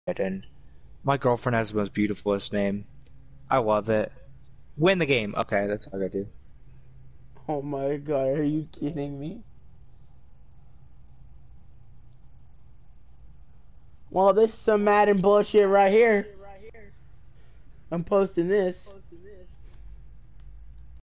And my girlfriend has the most beautifulest name. I love it. Win the game. Okay, that's all I gotta do. Oh my god, are you kidding me? Well, this is some Madden bullshit right here. I'm posting this.